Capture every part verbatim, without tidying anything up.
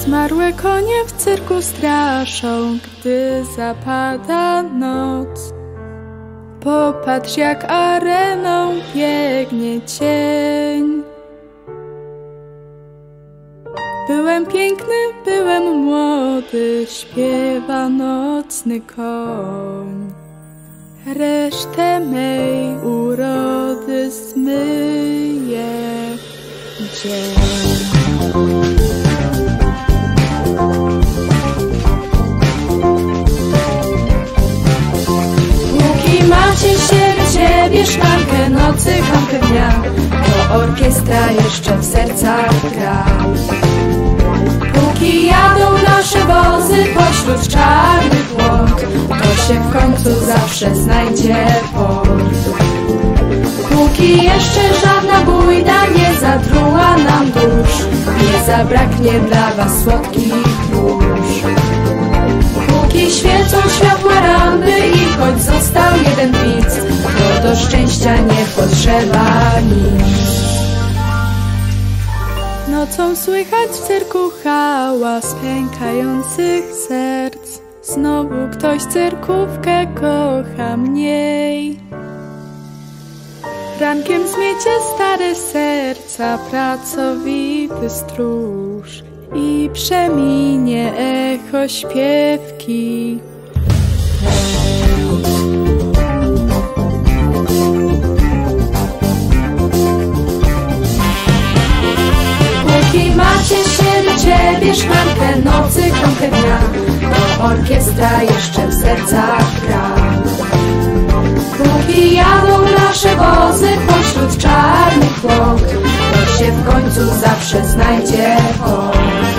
Zmarłe konie w cyrku straszą, gdy zapada noc. Popatrz, jak areną biegnie cień. Byłem piękny, byłem młody, śpiewa nocny koń. Resztę mej urody zmyje dzień. Póki macie się ciebie szklankę nocy, kąpkę dnia, to orkiestra jeszcze w sercach gra. Póki jadą nasze wozy pośród czarnych łąk, to się w końcu zawsze znajdzie port. Póki jeszcze żadna bójda nie zatruła nam dusz, nie zabraknie dla was słodkich róż. Póki świecą światła rampy i choć został jeden widz, to do szczęścia nie potrzeba nic. Nocą słychać w cyrku hałas pękających serc. Znowu ktoś cyrkówkę kocha mniej. Rankiem zmiecie stare serca pracowity stróż i przeminie echo śpiewki. Póki macie się do ciebie szklankę nocy, kromkę dnia, to orkiestra jeszcze w sercach gra. Póki jadą nasze wozy pośród czarnych łąk, to się w końcu zawsze znajdzie port.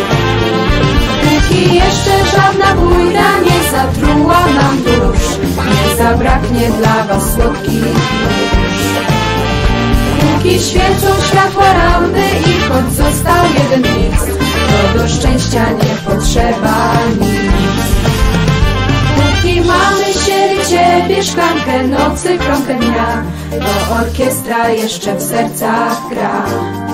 Póki jeszcze żadna bójda nie zatruła nam dusz, nie zabraknie dla was słodkich róż. Póki świecą światła rampy i choć został jeden widz, to do szczęścia nie potrzeba nic. Póki mamy się ciebie szklankę nocy, kromkę dnia, to orkiestra jeszcze w sercach gra.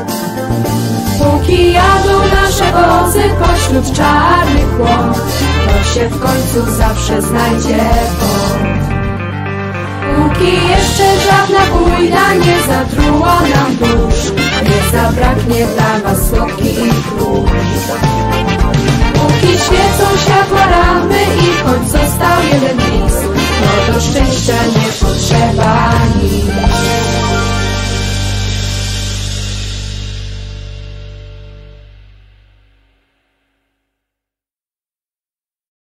Póki jadą nasze wozy pośród czarnych łąk, to się w końcu zawsze znajdzie port. Póki jeszcze żadna bójda nie zatruła nam dusz, nie zabraknie dla was słodkich róż. Póki świecą światła rampy i choć został jeden widz, to do szczęścia nie